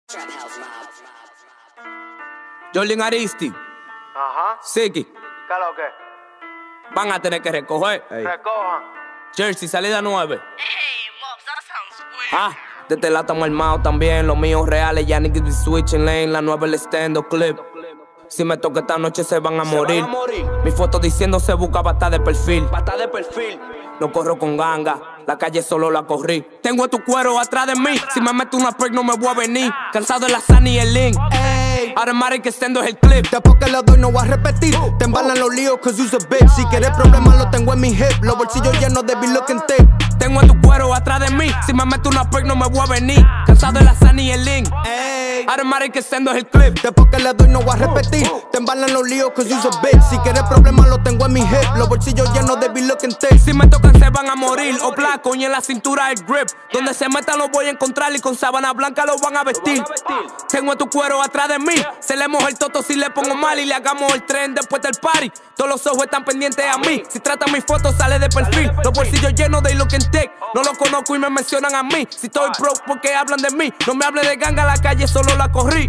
Jordan Aristi, Ajá. Siki, ¿Qué es lo que? van a tener que recoger. Recojan. Jersey, salida 9. Hey, Mops, that sounds weird. Desde la estamos armados también, los míos reales, ya niggas be switching lane, la nueva el stand-up clip. Si me toca esta noche se van a morir. Mi foto diciendo se busca bata de perfil. No corro con ganga, la calle solo la corrí. Tengo a tu cuero atrás de mí, si me meto una break no me voy a venir. Cansado de la Sunny y el Link. Automatic extendo es el clip. Después que le doy no voy a repetir. Te embalan los líos cause you's a bitch. Si quieres problemas lo tengo en mi hip. Los bolsillos llenos de be looking thick. Tengo a tu cuero atrás de mí, si me meto una break no me voy a venir. Cansado de la Sunny y el Link. Automatic extendo es el clip. Después que le doy no voy a repetir. Te embalan los líos cause you's a bitch. Si quieres problemas lo tengo en mi hip. Los bolsillos llenos de be looking thick. Si me tocan se van a morir. O blanco y en la cintura el grip. Donde se metan los voy a encontrar y con sábana blanca los van a vestir. Tengo a tu cuero atrás de mí. Se le moja el toto si le pongo mal y le hagamos el tren después del party. Todos los ojos están pendientes a mí. Si tratan mis fotos sale de perfil. Los bolsillos llenos de looking thick. No lo conozco y me mencionan a mí. Si estoy broke porque hablan de mí. No me hable de ganga, la calle solo la corrí.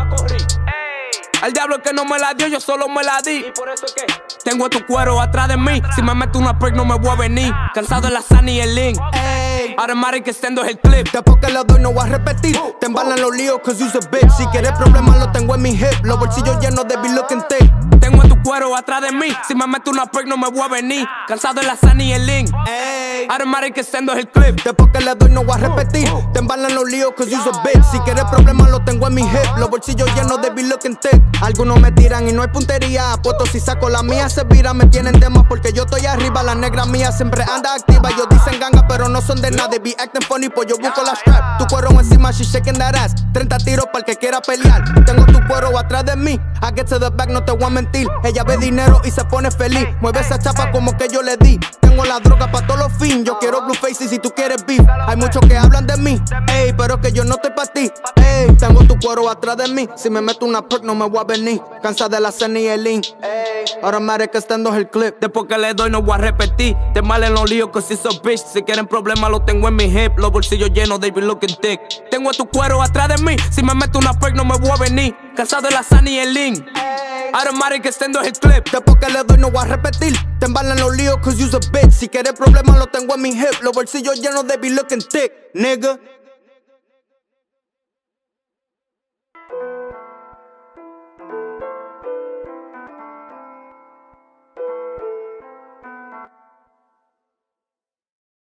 Al diablo que no me la dio, yo solo me la di. ¿Y por eso qué? Tengo a tu cuero atrás de mí. Si me meto una break no me voy a venir. Cansado de la Sunny y el Link. Automatic extendo es el clip. Después que le doy no voy a repetir. Te embalan los líos cause you's a bitch. Si quieres problemas lo tengo en mi hip. Los bolsillos llenos de be looking thick. Tengo a tu cuero atrás de mí. Si me meto una break no me voy a venir. Cansado de la Sunny y el Link. Automatic extendo es el clip. Después que le doy no voy a repetir. Te embalan los líos cause you's a bitch. Si quieres problemas lo tengo en mi hip. Los bolsillos llenos de be looking thick. Algunos me tiran y no hay puntería. Apuesto si saco la mía se vira. Me tienen temas porque yo estoy arriba. La negra mía siempre anda activa. Ellos dicen ganga pero no son de nada. They be acting funny pues yo busco la strap. Tu cuero encima, she shaking that ass. 30 tiros para el que quiera pelear. Tengo tu cuero atrás de mí. I get to the back, no te voy a mentir. Ella ve dinero y se pone feliz. Mueve esa chapa como que yo le di. Tengo la droga pa' todos los fins. Yo quiero blue face y si tú quieres beef. Hay muchos que hablan de mí, ey, pero que yo no estoy pa' ti, ey. Tengo tu cuero atrás de mí. Si me meto una perk no me voy a venir. Cansa de la Sunny y el Link. Automatic extendo es el clip. Después que le doy no voy a repetir. Te mal en los líos cause it's a bitch. Si quieren problemas lo tengo en mi hip. Los bolsillos llenos de be looking thick. Tengo a tu cuero atrás de mí. Si me meto una break no me voy a venir. Cansado de la Sunny y el Link. Automatic extendo es el clip. Después que le doy no voy a repetir. Te embalan los líos cause you's a bitch. Si quieres problemas lo tengo en mi hip. Los bolsillos llenos de be looking thick, nigga.